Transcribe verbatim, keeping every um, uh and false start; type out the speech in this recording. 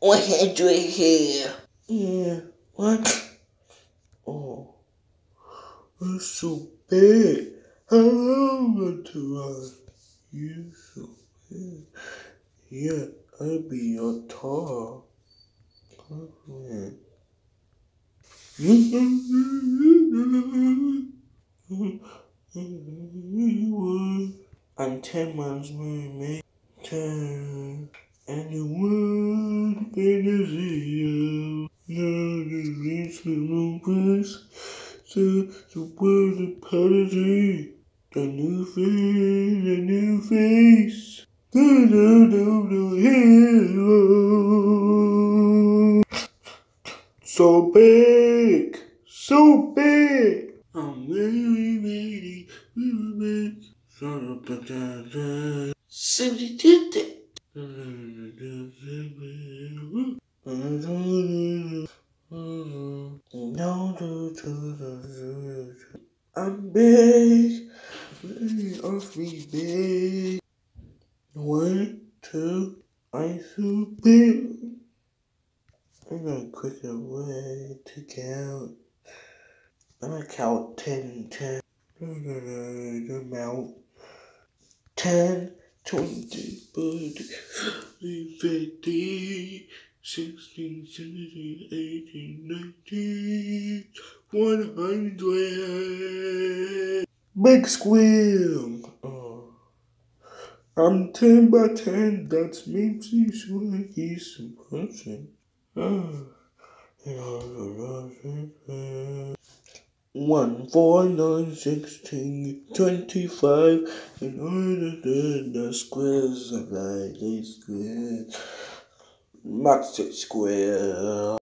What can I do here? Yeah, what? Oh, it's so big. How long to run? You so big. Yeah, I'll be your tall. Come I'm ten months man. Ten. And the world can see you. No, the reach no place. So, the world apology. The new face, the new face. Do, do, do, do, hero. So big, so big. I'm really, really, really big. So we did it. I'm big, really awfully big. One, two, I'm so big. I'm gonna quick a way to count. I'm gonna count ten, ten. I'm gonna mount. ten, twenty, thirty, fifty, sixteen, seventeen, eighteen, nineteen, one hundred. Big squeal. Oh. I'm ten by ten. That makes me sure he's some person. Oh. One, four, nine, sixteen, twenty-five, in order to the squares of like a square, max six square.